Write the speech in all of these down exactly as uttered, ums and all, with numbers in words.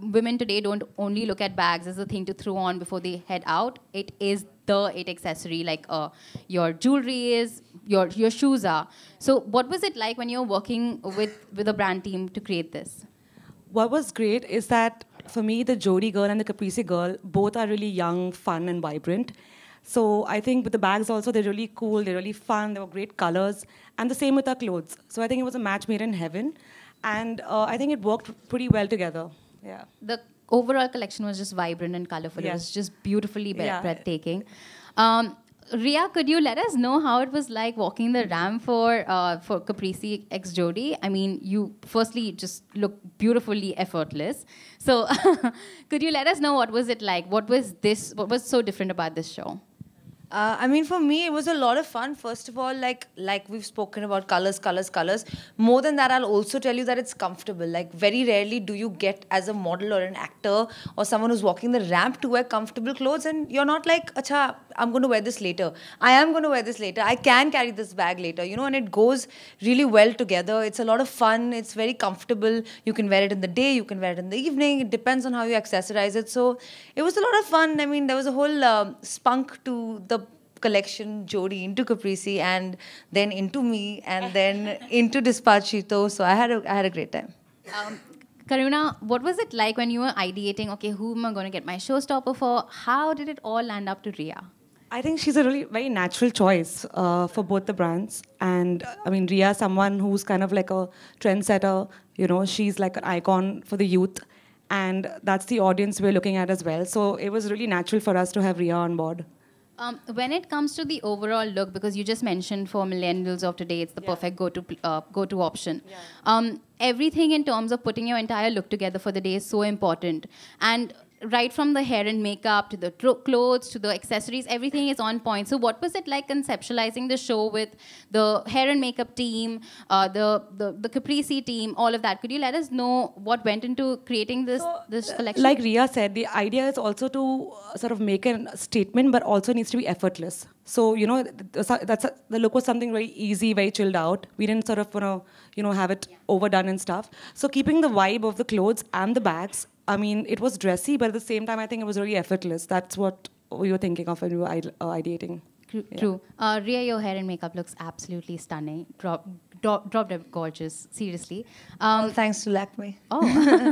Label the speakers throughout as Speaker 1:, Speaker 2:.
Speaker 1: women today don't only look at bags as a thing to throw on before they head out. It is the it accessory, like uh, your jewelry is, your your shoes are. So what was it like when you were working with, with a brand team to create this?
Speaker 2: What was great is that for me, the Jodi girl and the Caprese girl, both are really young, fun, and vibrant. So I think with the bags also, they're really cool, they're really fun, they were great colors. And the same with our clothes. So I think it was a match made in heaven. And uh, I think it worked pretty well together. Yeah.
Speaker 1: The overall collection was just vibrant and colorful.
Speaker 2: Yes.
Speaker 1: It was just beautifully be-
Speaker 2: Yeah.
Speaker 1: breathtaking. Um, Rhea, could you let us know how it was like walking the ramp for uh, for Caprese x Jodi? I mean, you firstly just look beautifully effortless. So, could you let us know what was it like? What was this? What was so different about this show?
Speaker 3: Uh, I mean, for me, it was a lot of fun. First of all, like like we've spoken about colors, colors, colors. More than that, I'll also tell you that it's comfortable. Like, very rarely do you get, as a model or an actor or someone who's walking the ramp, to wear comfortable clothes, and you're not like, acha, I'm going to wear this later. I am going to wear this later. I can carry this bag later, you know, and it goes really well together. It's a lot of fun. It's very comfortable. You can wear it in the day. You can wear it in the evening. It depends on how you accessorize it. So it was a lot of fun. I mean, there was a whole uh, spunk to the collection, Jodi into Caprese, and then into me, and then into Despacito. So I had a I had a great time.
Speaker 1: Um, Karuna, what was it like when you were ideating, okay, who am I going to get my showstopper for? How did it all land up to Rhea?
Speaker 2: I think she's a really very natural choice uh, for both the brands. And uh, I mean, Rhea, someone who's kind of like a trendsetter, you know, she's like an icon for the youth. And that's the audience we're looking at as well. So it was really natural for us to have Rhea on board.
Speaker 1: Um, when it comes to the overall look, because you just mentioned for millennials of today, it's the yeah. perfect go-to uh, go-to option. Yeah. Um, everything in terms of putting your entire look together for the day is so important. And right from the hair and makeup to the clothes to the accessories, everything is on point. So what was it like conceptualizing the show with the hair and makeup team, uh, the, the the Caprese team, all of that? Could you let us know what went into creating this, so, this collection?
Speaker 2: Like Rhea said, the idea is also to uh, sort of make a statement, but also needs to be effortless. So, you know, that's a, the look was something very easy, very chilled out. We didn't sort of, you know, you know have it yeah. overdone and stuff. So keeping the vibe of the clothes and the bags, I mean, it was dressy, but at the same time, I think it was really effortless. That's what we were thinking of when we were ide- uh, ideating.
Speaker 1: True. Yeah. True. Uh, Rhea, your hair and makeup looks absolutely stunning. Drop, drop, drop dead gorgeous. Seriously.
Speaker 3: Um, All thanks to Lakme.
Speaker 1: Oh.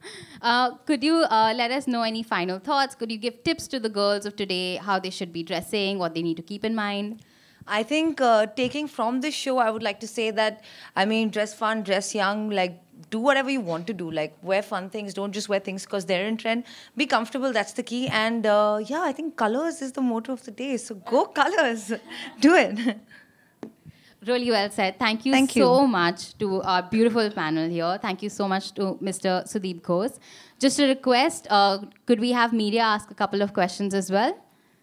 Speaker 1: uh, could you uh, let us know any final thoughts? Could you give tips to the girls of today, how they should be dressing, what they need to keep in mind?
Speaker 3: I think uh, taking from this show, I would like to say that, I mean, dress fun, dress young, like, do whatever you want to do. Like, wear fun things. Don't just wear things because they're in trend. Be comfortable. That's the key. And, uh, yeah, I think colors is the motto of the day. So go colors. Do it.
Speaker 1: Really well said. Thank you
Speaker 3: Thank
Speaker 1: so
Speaker 3: you.
Speaker 1: much to our beautiful panel here. Thank you so much to Mister Sudeep Ghosh. Just a request, uh, could we have media ask a couple of questions as well?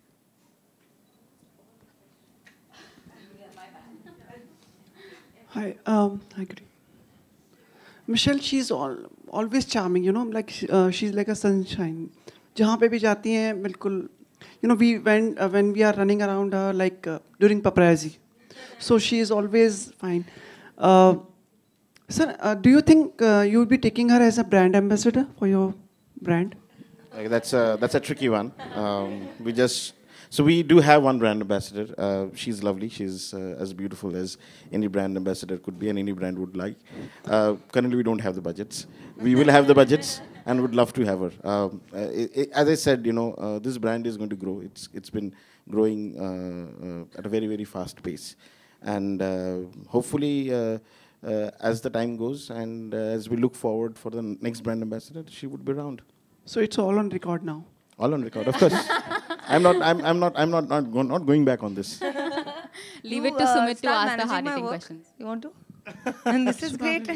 Speaker 4: Hi, um, hi, good evening. Michelle, she's all, always charming, you know, like uh, she's like a sunshine. Jahan pe bhi jati hain, bilkul. You know, we when uh, when we are running around her, like uh, during paparazzi, so she is always fine. Uh, sir, uh, do you think uh, you would be taking her as a brand ambassador for your brand?
Speaker 5: Uh, that's a that's a tricky one. Um, we just. So we do have one brand ambassador. Uh, she's lovely. She's uh, as beautiful as any brand ambassador could be and any brand would like. Uh, currently, we don't have the budgets. We will have the budgets and would love to have her. Um, uh, it, it, as I said, you know, uh, this brand is going to grow. It's It's been growing uh, uh, at a very, very fast pace. And uh, hopefully, uh, uh, as the time goes and uh, as we look forward for the next brand ambassador, she would be around.
Speaker 4: So it's all on record now?
Speaker 5: All on record, of course. I'm not. I'm. I'm not. I'm not. Not, go, not going back on this.
Speaker 1: Leave
Speaker 3: you,
Speaker 1: it to
Speaker 3: uh,
Speaker 1: Sumit to ask the
Speaker 3: managing
Speaker 1: hard-hitting
Speaker 3: my work.
Speaker 1: questions.
Speaker 3: You want to? And this is great.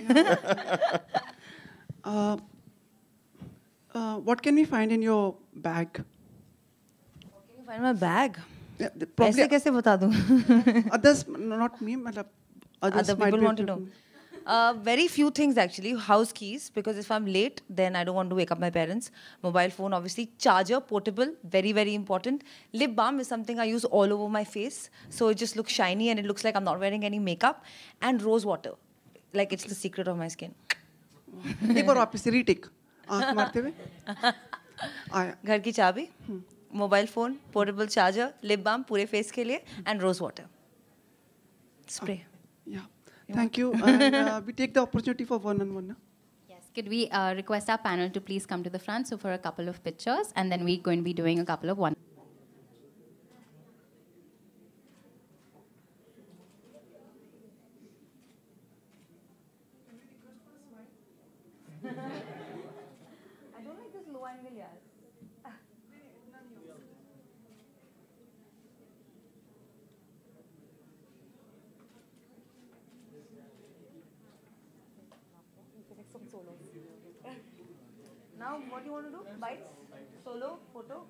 Speaker 4: uh, uh, what can we find in your bag?
Speaker 3: What can you find in my bag?
Speaker 4: Yeah, probably.
Speaker 3: ऐसे कैसे बता दूँ?
Speaker 4: Others, not me. Others
Speaker 3: Other
Speaker 4: might
Speaker 3: people
Speaker 4: be
Speaker 3: want to know. Uh, very few things actually. House keys, because if I'm late, then I don't want to wake up my parents. Mobile phone, obviously. Charger, portable, very, very important. Lip balm is something I use all over my face. So it just looks shiny and it looks like I'm not wearing any makeup. And rose water. Like it's the secret of my skin.
Speaker 4: एक बार वापस retake. आँख मारते हुए आया
Speaker 3: घर की चाबी, mobile phone, portable charger, lip balm पूरे फेस के लिए and rose water spray.
Speaker 4: Yeah, thank you. And uh, we take the opportunity for one on one. No?
Speaker 1: Yes. Could we uh, request our panel to please come to the front so for a couple of pictures, and then we're going to be doing a couple of one.
Speaker 3: I don't like this low angle, yaar. Now, what do you want to do? Bites? Solo? Photo?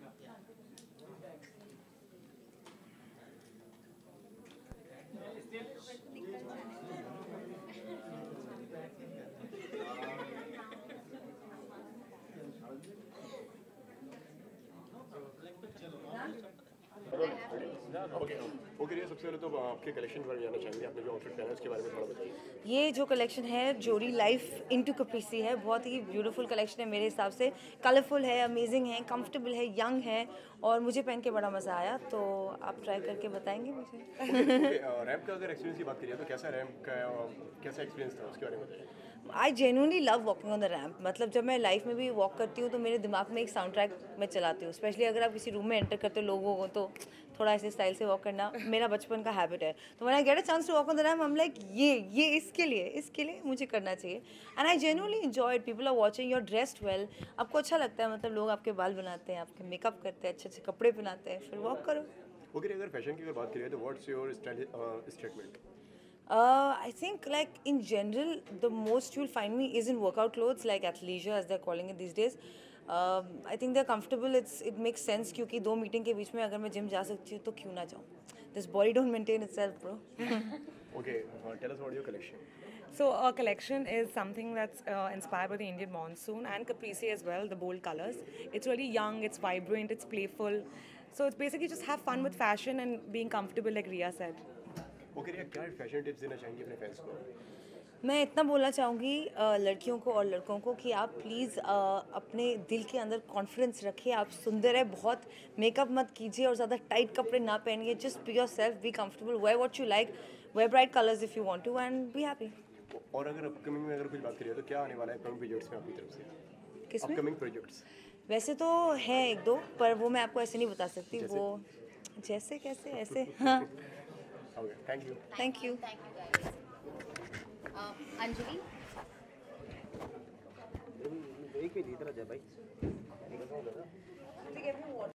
Speaker 6: Okay okay ये सबसे पहले तो आपके collection पर जाना चाहेंगे. आपने जो आउटफिट पहना है उसके बारे में थोड़ा बताइए.
Speaker 3: ये जो कलेक्शन है जोडी लाइफ इनटू कैप्रीसी है. बहुत ही ब्यूटीफुल कलेक्शन है मेरे हिसाब से. कलरफुल है, अमेजिंग है, कंफर्टेबल है, यंग है और मुझे पहन के बड़ा मज़ा आया. तो आप ट्राई करके बताएंगे मुझे.
Speaker 6: रैम्प का अगर एक्सपीरियंस की बात करिए तो कैसा रैम्प का कैसा एक्सपीरियंस था उसके बारे में बताइए.
Speaker 3: I genuinely love walking on the ramp. मतलब जब मैं लाइफ में भी वॉक करती हूँ तो मेरे दिमाग में एक साउंड ट्रैक मैं चलाती हूँ. स्पेशली अगर आप किसी रूम में एंटर करते हो लोगों को तो थोड़ा ऐसे स्टाइल से वॉक करना मेरा बचपन का हैबिट है. तो when I get a chance to walk on the ramp I am like ये ये इसके लिए इसके लिए मुझे करना चाहिए. And I genuinely enjoy it. People are watching, you are dressed well. आपको अच्छा लगता है. मतलब लोग आपके बाल बनाते हैं, आपके मेकअप करते हैं, अच्छे अच्छे कपड़े पहनाते हैं, फिर वॉक करो.
Speaker 6: ओके अगर फैशन की अगर बात करिए तो what's your statement.
Speaker 3: Uh, I think like in general, the most you'll find me is in workout clothes like athleisure as they're calling it these days. Um, I think they're comfortable. It's it makes sense क्योंकि दो meeting के बीच में अगर मैं gym जा सकती हूँ तो क्यों ना जाऊँ. This body don't maintain itself, bro.
Speaker 6: Okay, uh, tell us about your collection.
Speaker 2: So our collection is something that's uh, inspired by the Indian monsoon and Caprese as well, the bold colors. It's really young, it's vibrant, it's playful. So it's basically just have fun with fashion and being comfortable like Rhea said.
Speaker 6: Okay Rhea क्या fashion tips देना चाहेंगे अपने fans को.
Speaker 3: मैं इतना बोलना चाहूँगी लड़कियों को और लड़कों को कि आप प्लीज़ अपने दिल के अंदर कॉन्फिडेंस रखिए. आप सुंदर है बहुत. मेकअप मत कीजिए और ज़्यादा टाइट कपड़े ना पहनिए. Just be yourself, be comfortable, wear what you like, wear bright colours if you want to and be happy.
Speaker 6: और अगर अपकमिंग में अगर कुछ बात करिए तो क्या आने वाला है अपकमिंग प्रोजेक्ट्स में आपकी तरफ से.
Speaker 3: किसमें?
Speaker 6: अपकमिंग प्रोजेक्ट्स
Speaker 3: वैसे तो है एक दो पर वो मैं आपको ऐसे नहीं बता सकती. वो जैसे कैसे ऐसे. हाँ.
Speaker 6: Okay thank you.
Speaker 3: Thank you.
Speaker 1: Thank you, guys. Uh, Anjali?
Speaker 6: एक पे जीत रहा है भाई.
Speaker 3: Take every water.